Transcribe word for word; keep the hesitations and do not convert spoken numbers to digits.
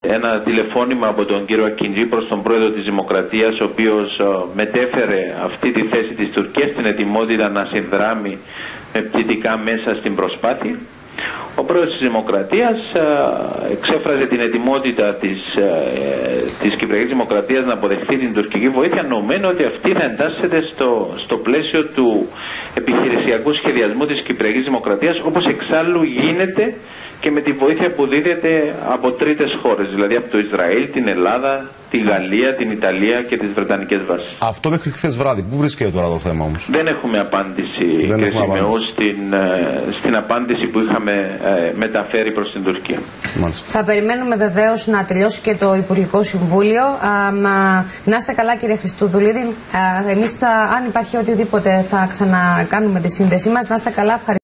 ένα τηλεφώνημα από τον κύριο Ακιντζή προς τον πρόεδρο της Δημοκρατίας, ο οποίος μετέφερε αυτή τη θέση της Τουρκίας, την ετοιμότητα να συνδράμει με πτυτικά μέσα στην προσπάθεια. Ο πρόεδρος της Δημοκρατίας εξέφραζε την ετοιμότητα της, της Κυπριακής Δημοκρατίας να αποδεχθεί την τουρκική βοήθεια, νομένου ότι αυτή θα εντάσσεται στο, στο πλαίσιο του επιχειρησιακού σχεδιασμού της Κυπριακής Δημοκρατίας, όπως εξάλλου γίνεται και με τη βοήθεια που δίδεται από τρίτες χώρες, δηλαδή από το Ισραήλ, την Ελλάδα, τη Γαλλία, την Ιταλία και τις Βρετανικές βάσεις. Αυτό μέχρι χθες βράδυ. Πού βρίσκεται τώρα το θέμα όμως? Δεν έχουμε απάντηση, κύριε Σημεού, στην, στην απάντηση που είχαμε ε, μεταφέρει προς την Τουρκία. Μάλιστα. Θα περιμένουμε βεβαίως να τελειώσει και το Υπουργικό Συμβούλιο. Α, μα, να είστε καλά, κύριε Χριστούδουληδη. Εμείς, αν υπάρχει οτιδήποτε, θα ξανακάνουμε τη σύνδεσή μας. Να είστε καλά, ευχαριστώ.